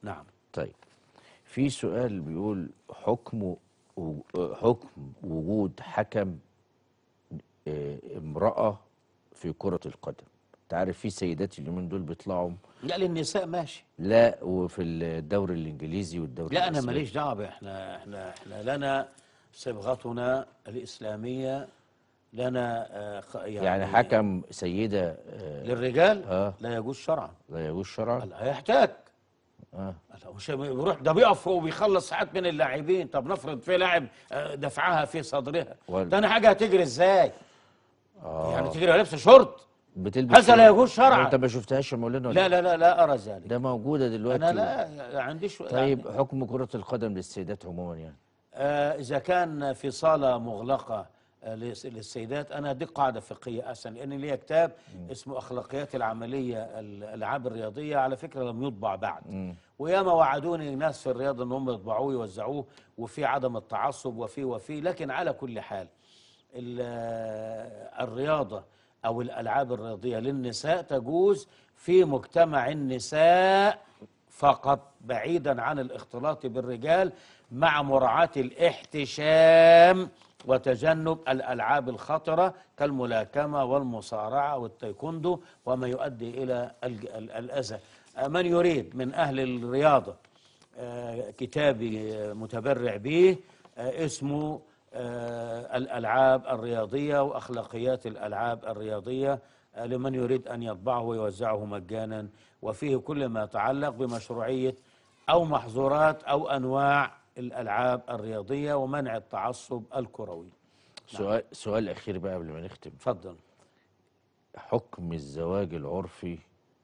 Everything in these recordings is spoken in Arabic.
نعم. طيب، في سؤال بيقول حكم وجود حكم امرأة في كرة القدم. انت عارف في سيدات اليومين دول بيطلعوا. لا، للنساء ماشي. لا، وفي الدوري الانجليزي والدوري لا، انا الاسباني. ماليش دعوه. احنا لنا صبغتنا الاسلاميه، لنا يعني حكم سيدة للرجال لا يجوز شرعا. لا يجوز شرعا. لا هيحتاج. مش بيروح ده بيقف وبيخلص ساعات من اللاعبين. طب نفرض في لاعب دفعها في صدرها، تاني حاجه هتجري ازاي؟ يعني تجري لابسه شورت، بتلبس هذا لا يجوز شرعا. انت ما شفتهاش يا مولانا؟ لا لا لا لا ارى ذلك. ده موجوده دلوقتي. انا لا عنديش. طيب يعني حكم كرة القدم للسيدات عموما يعني اذا كان في صاله مغلقه للسيدات، انا دي قاعده فقهيه احسن، لان ليا كتاب اسمه اخلاقيات العمليه الالعاب الرياضيه، على فكره لم يطبع بعد. وياما وعدوني ناس في الرياضه ان هم يطبعوه ويوزعوه، وفي عدم التعصب وفي لكن على كل حال الرياضه او الالعاب الرياضيه للنساء تجوز في مجتمع النساء فقط، بعيدا عن الاختلاط بالرجال، مع مراعاة الاحتشام وتجنب الألعاب الخطرة كالملاكمة والمصارعة والتايكوندو وما يؤدي إلى الأذى. من يريد من أهل الرياضة كتابي متبرع به اسمه الألعاب الرياضية وأخلاقيات الألعاب الرياضية، لمن يريد أن يطبعه ويوزعه مجانا، وفيه كل ما يتعلق بمشروعية أو محظورات أو أنواع الألعاب الرياضية ومنع التعصب الكروي. سؤال أخير بقى قبل ما نختم. اتفضل. حكم الزواج العرفي،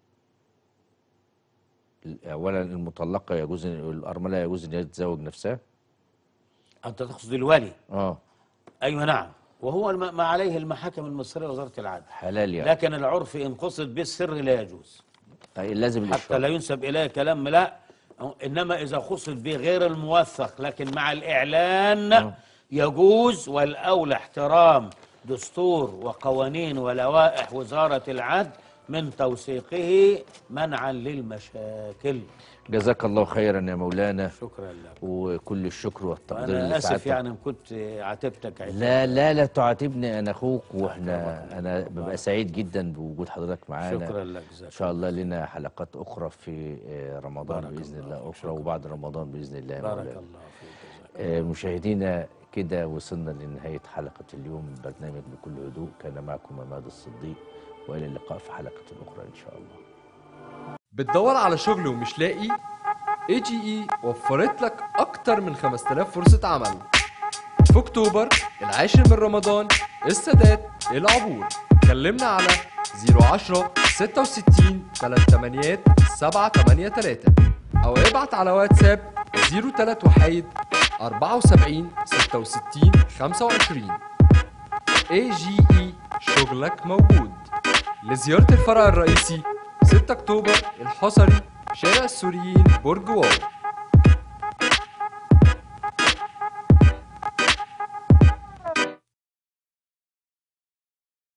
أولا المطلقة يجوز، الأرملة يجوز أن هي تتزوج نفسها؟ أنت تقصد الولي؟ أيوه نعم، وهو ما عليه المحاكم المصرية ووزارة العدل حلال يعني. لكن العرف إن قصد بالسر لا يجوز. لازم حتى لا ينسب إليه كلام، لا، إنما إذا قصد به غير الموثق لكن مع الإعلان يجوز، والأولى احترام دستور وقوانين ولوائح وزارة العدل من توثيقه منعا للمشاكل. جزاك الله خيرا يا مولانا. شكرا لك وكل الشكر والتقدير. أنا آسف يعني إن كنت عاتبتك. لا لا لا تعاتبني، أنا أخوك، أنا ببقى سعيد جدا بوجود حضرتك معانا. شكرا لك. إن شاء الله لنا حلقات أخرى في رمضان بإذن الله أخرى، وبعد رمضان بإذن الله. بارك الله فيك. مشاهدينا، كده وصلنا لنهاية حلقة اليوم من برنامج بكل هدوء. كان معكم عماد الصديق، وإلى اللقاء في حلقة أخرى إن شاء الله. بتدور على شغل ومش لاقي؟ AGE وفرت لك أكتر من 5000 فرصة عمل في أكتوبر، العاشر من رمضان، السادات، العبور. كلمنا على 010 66 38 783 أو ابعت على واتساب 031 74 66 25. AGE شغلك موجود. لزيارة الفرع الرئيسي 6 أكتوبر الحصري، شارع السوريين، برج واو.